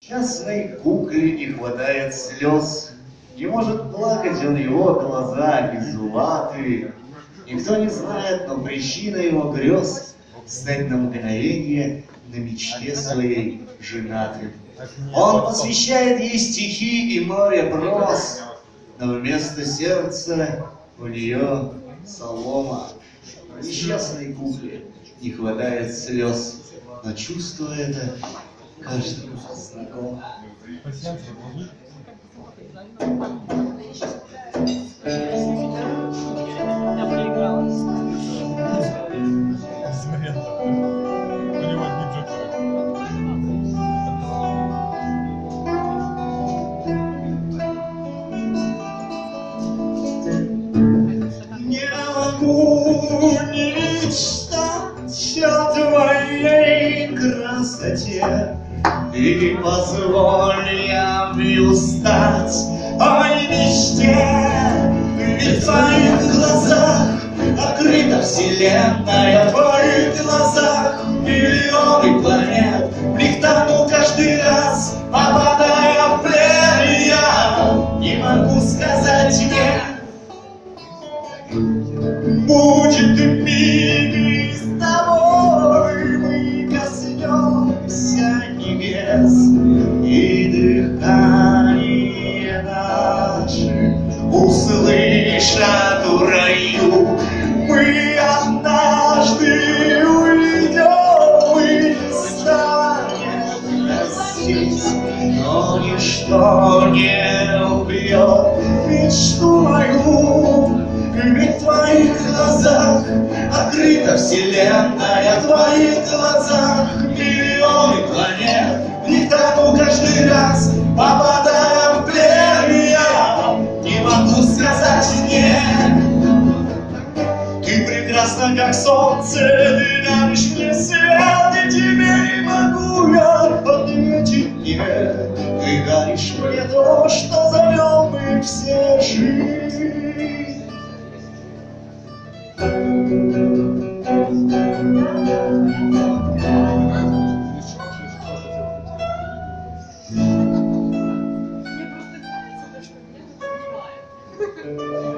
Несчастной кукле не хватает слез, не может плакать он, его глаза беззубатые. Никто не знает, но причина его грез стать на мгновение на мечте своей женатым. Он посвящает ей стихи и море прос, но вместо сердца у нее солома. Несчастной кукле не хватает слез, но чувство это каждому знакомо. Я проигралась. Не могу не мечтать о твоей красоте, и позволь я устать ой мечте, ведь в твоих глазах открыта вселенная, в твоих глазах миллионы планет. К тому каждый раз, попадая в плен, я не могу сказать нет. Будет миг, и с тобой мы коснемся небес, и дыхание наше услышат в раю. Мы однажды уйдем и станем здесь, но ничто не убьет мечту мою. Ведь в твоих глазах открыта вселенная, в твоих глазах миллионы планет. И тому каждый раз, попадая в плен, я не могу сказать нет. Ты прекрасна, как солнце, ты даришь мне свет, и тебе не могу я ответить нет. Ты даришь мне то, что зовем мы все жизнь. Мне просто кажется, что я не понимаю.